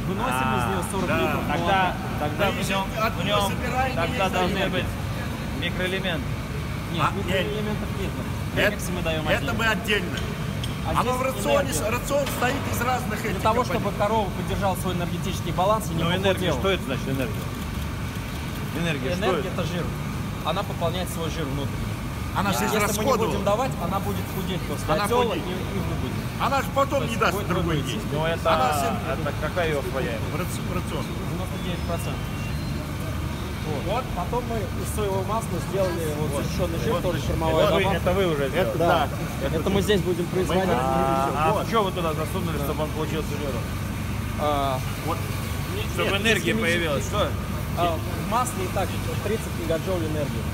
выносим из нее 40 литров. Тогда в нем тогда должны быть микроэлементы. Нет, микроэлементов нет. Премиксы мы даем отдельно. Это мы отдельно. А Оно в рационе, энергия. рацион стоит из разных этих Для того, чтобы компонентов. корова поддержала свой энергетический баланс и не Но энергия, похудела. что это значит энергия? Энергия, что Энергия это? это жир. Она пополняет свой жир внутренний. Она же Если мы не израсходовала. будем давать, она будет худеть после Она отела худеет. и мы будем. Она же потом То не есть даст будет другой другой есть. Ну это какая ее своя? В рацион. 99%. Вот. Потом мы из соевого масла сделали защищенный жир, тоже кормовая добавка. Это вы уже сделали. Да. Это мы здесь будем производить. Что вы туда засунули, чтобы он получился жиром? Вот. Чтобы энергия появилась, что? В масле и так 30 мегаджоуль энергии.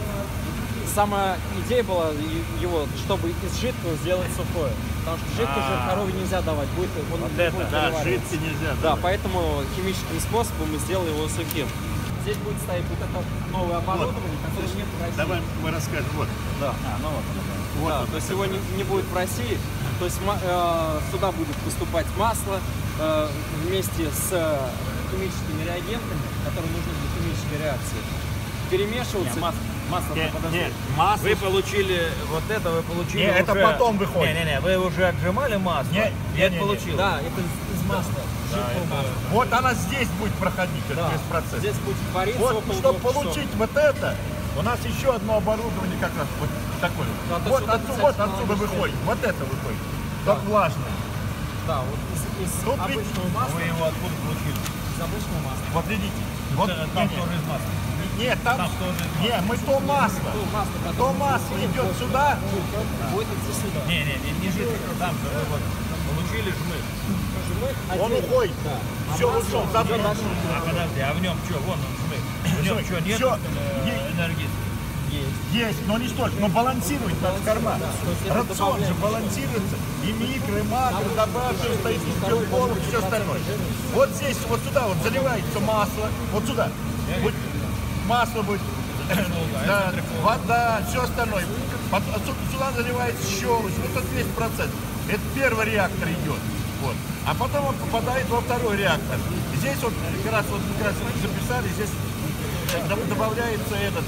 Сама идея была его, чтобы из жидкого сделать сухое. Потому что жидкий жир корове нельзя давать, будет он Вот не это, будет Да, перевариваться. жидкий нельзя. Да, поэтому химическим способом мы сделали его сухим. Здесь будет стоять вот это новое оборудование, которое нет в России. Давай мы расскажем. Вот. Да. Ну вот. Да, то есть его не будет в России. То есть сюда будет поступать масло вместе с химическими реагентами, которые нужны для химической реакции. Перемешиваться. Масло, подожди. Нет, масло. Вы получили вот это, вы получили Не, уже... это потом выходит. Не, вы уже отжимали масло, и это получилось. Да, это из масла. Жидкого масла. Вот она здесь будет проходить, Да. весь процесс. Здесь будет вариться Вот, около чтобы 2 часов. получить вот это, у нас еще одно оборудование как раз вот такое. Да, то Вот есть отсюда, кстати, выходит, вот это выходит. Как влажное. Да, вот из Тут обычного масла. Вы его откуда получили? Из обычного масла. Вот видите. Вот, Там тоже из масла. нет, там, тоже нет, мы то масло. То масло, То которое масло идет сюда. будет идти сюда. Не жидкое, там же вы вот получили жмых. Он уходит. Да. Все, вот что, забыл. Подожди, а в нем что? Вон он жмых. В нем что, нет Всё. энергии? Есть, но не столько, но балансировать надо карман. Рацион же балансируется, и микро, и макро, добавь, все стоит, и белков, и все остальное. Вот здесь, вот сюда вот заливается масло, вот сюда. Вот масло будет, да, вода, все остальное. Сюда заливается щелочь, вот тут весь процесс. Это первый реактор идет. Вот. А потом он попадает во второй реактор. Здесь вот как раз записали, здесь добавляется этот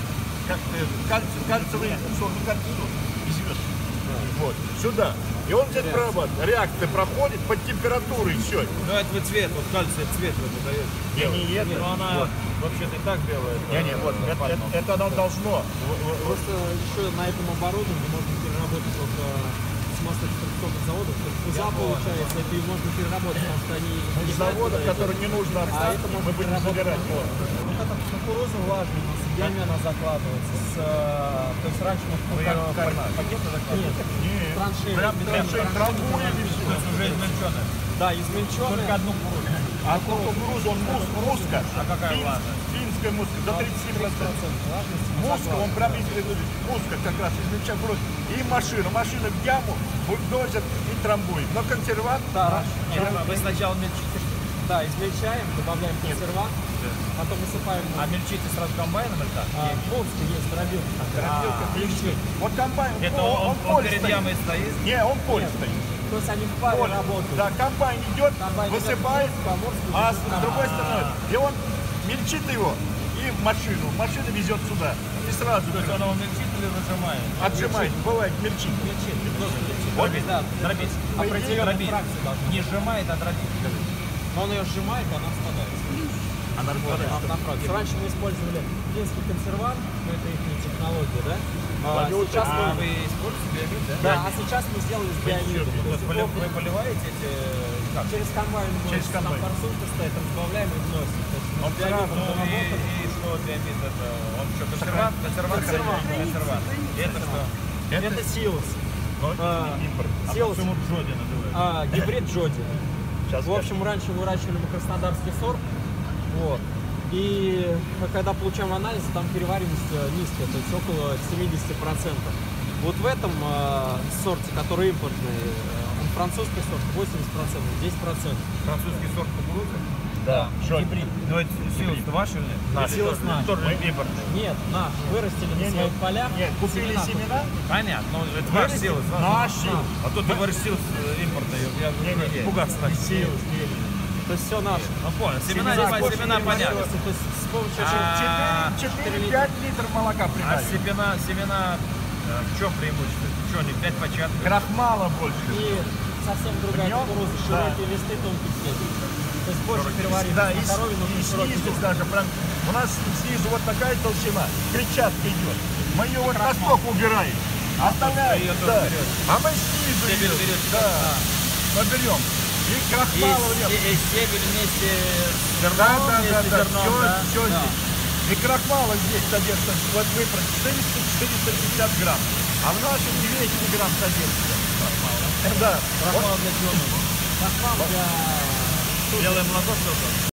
кальциевый кальций известный. Вот, сюда. И он здесь прорабатывает. Реакция проходит под температурой, все. Ну это вы цвет, вот кальций цвет вы даете. Нет, но она вообще-то и так белая. вот, это оно должно. Просто еще на этом оборудовании можно переработать только с маслоэкстракционных заводов. Куза получается, это и можно переработать, потому что они Из заводов, которые не нужно отстать, это мы будем забирать. Вот эта кукуруза влажная, у нас ями она закладывается. То есть раньше мы Пакеты закладывают? Нет, траншеи. Прям трамбуем и все. То есть уже измельченная. Да, измельченная. Только одну кукурузу. А кукуруза, он муска. А какая влажная? Финская муска, до 30%. Муска, он прям муска как раз измельчает. И машина в яму, бульдозер и трамбует. Но консервант, Да, Нет, вы сначала мельчите. да, измельчаем, добавляем консервант, потом высыпаем. А мельчите сразу комбайном или так? Полский есть, дробилка. вот комбайн, Это он он поле перед стоит. ямой стоит? Не, он поле стоит. То есть они в паре Поле. работают. Да, комбайн идет, Комбайн идет высыпает, в Поморск, а с высыпает. другой стороны, и он мельчит его и в машину. Машина везет сюда. И сразу То есть он его мельчит или выжимает? отжимает, бывает мельчит. Дробить. Дробить. Определенная Дробить. фракция должна. Не сжимает, а дробить. Но он ее сжимает, и она спадает. Она Напротив. Раньше мы использовали финский консервант, но это их технология, да? Сейчас А мы... вы используете биомид, да? Да, а сейчас мы сделали с биомидом. То есть вы поливаете эти... Как? Через комбайн Через там комбайн. форсунка стоит, разбавляем и вносим. То есть Он с биомидом сразу, доработали. И что биомид это? Он что, консервант? Консервант. И это что? Это силос. импорт. Силос. Почему Джоди называют? Гибрид Джоди. Сейчас В общем, раньше выращивали мы краснодарский сорт. Вот. И когда получаем анализ, там перевариваемость низкая, то есть около 70%. Вот в этом сорте, который импортный, он французский сорт, 80%, 10%. Французский сорт кукурузы? Да, Гибрид. Ну это силос ваш или нет? Наш. Силос наш. Тоже импортный. Нет, наш. Вырастили на своих полях. Нет, купили семена, Понятно, ну это ваш силос. наши. А тут ты говоришь силос импортный, я Не-не-не. пугаться начал. Силос, То То есть все наше. Ну понял, семена понятно. То есть с помощью 4-5 литров молока А прибавили. семена в чем преимущество? Что, не 5 початков? Крахмала больше. и совсем другая Нем? кукуруза, Да. широкие листы, тонкий цвет. То есть больше переваривается Да, на корове, но и широкий снизу лист. даже прям. У нас снизу вот такая толщина, клетчатка идет. Мы ее вот на сток убираем. Оставляем. Ее тоже Да. берете. А мы снизу Стебель ее. берете. Да. Поберем. И крахмала в нем. И стебель вместе с Да, зерном, да, вместе да, с да. зерном, да? Все Да. здесь. И крахмала здесь содержится, вот выбрать 400-450 грамм. А в нашем 200 грамм содержится. Да. Крахмал для чего нужен? Крахмал для Белое молоко, что-то?